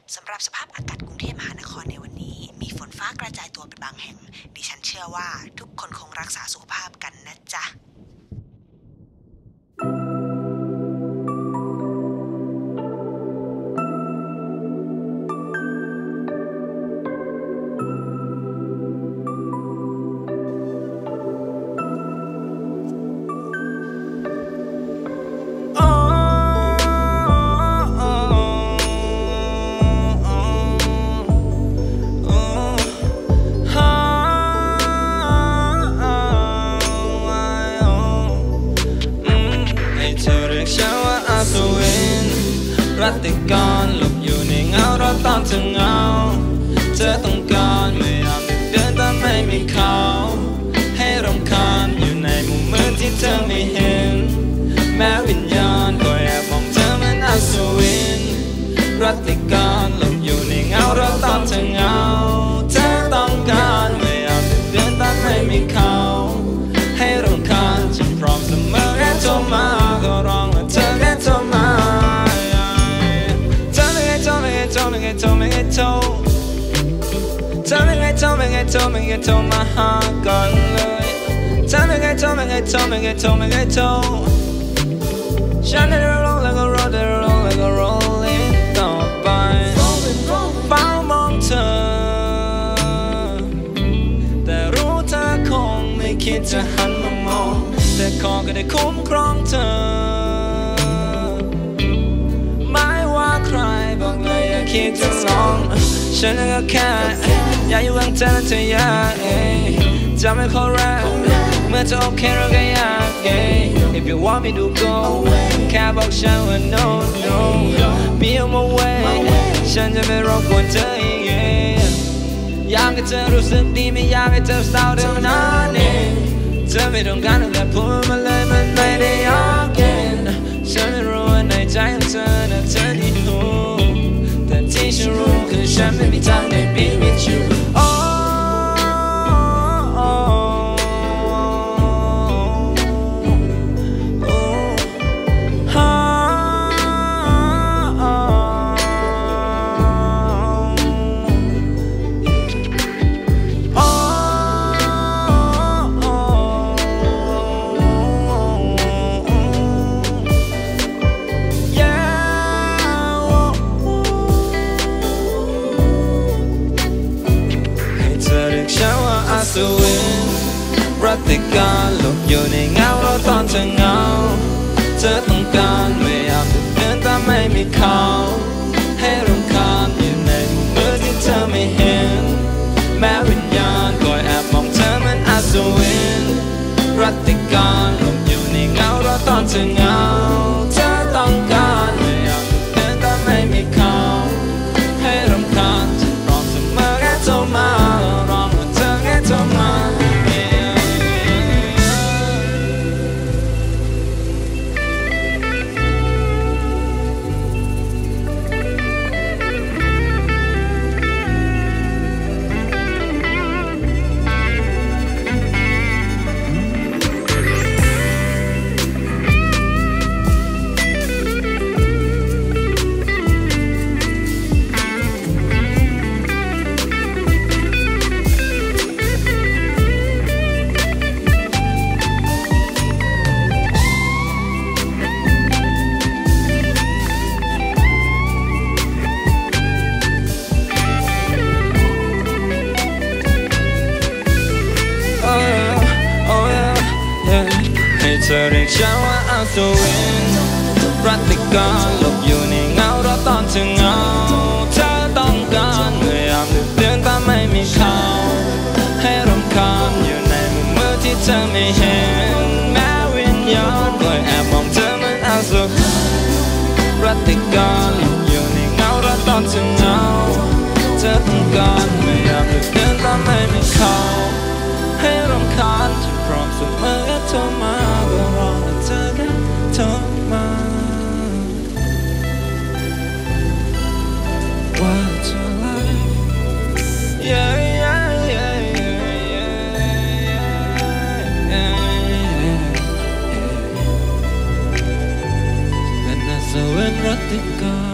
สำหรับสภาพอากาศกรุงเทพมหานครในวันนี้มีฝนฟ้ากระจายตัวเป็นบางแห่งดิฉันเชื่อว่าทุกคนคงรักษาสุขภาพกันนะจ๊ะรัติกรหลบอยู่ในเงารอตอนเธอเหงาเธอต้องการไม่ยอมเดินแต่ไม่มีเขาให้รำคาญอยู่ในมุมมืดที่เธอไม่เห็นแม้วิญญาณก็แอบมองเธอเหมือนอัศวินรัติกรหลบอยู่ในเงารอตอนเธอเหงาเธอต้องการไม่ยอมเดินแต่ไม่มีเขาให้รำคาญฉันพร้อมเสมอแค่โทรมาก็ร้องและเธอแค่โทรมาโทรมาหาก่อนเลยเธอไม่เคยโทรฉันได้ร้องแล้วก็ร้องได้ร้องแล้วก็ร้องเล่นต่อไปเฝ้ามองเธอแต่รู้เธอคงไม่คิดจะหันมามองแต่ขอก็ได้คุ้มครองเธอไม่ว่าใครบอกเลยอย่าคิดจะลองฉันก็แค่อยากอยู่ข้างเธอและเธออยากจะไม่ขอแรงเมื่อเธอโอเคเราก็อยาก If you want me to go แค่บอกฉันว่า no no be on my way ฉันจะไม่รบกวนเธออีกอยากให้เธอรู้สึกดีไม่อยากให้เธอเศร้าเท่านั้นเองเธอไม่ต้องการอะไรพูดมาเลยมันไม่ได้ยากเย็นฉันไม่รู้ว่าในใจของเธอน่ะเธอที่รู้แต่ที่ฉันรู้คือฉันไม่มีทางได้ be with youรัติการหลบอยู่ในเงารอตอนเธอเหงาเธอต้องการไม่อยากเดินแต่ไม่มีเขาให้รำคาญอยู่ในมุมมืดที่เธอไม่เห็นแม้วิญญาณก็แอบมองเธอเหมือนอัศวินรัติการหลบอยู่ในเงารอตอนเธอเหงาเธอต้องการไม่อยากเดินแต่ไม่มีเขาให้รำคาญฉันพร้อมเสมอแค่โทรมาร้องและเธอแค่โทรมาเธอเรียกฉันว่าอัศวินรัติการหลบอยู่ในเงารอตอนเธอเหงาเธอต้องการเมื่อยามดึกเดินแต่ไม่มีเขาให้รำคาญอยู่ในมุมมืดที่เธอไม่เห็นแม้วิญญาณก็แอบมองเธอเหมือนอัศวินรัติการหลบอยู่ในเงารอตอนเธอเหงาเธอต้องการเมื่อยามดึกเดินแต่ไม่มีเขาให้รำคาญฉันพร้อมเสมอและโทรมาก็รอและเธอแค่โทรมา What's your life yeah yeah yeah yeah yeah and that's so erotic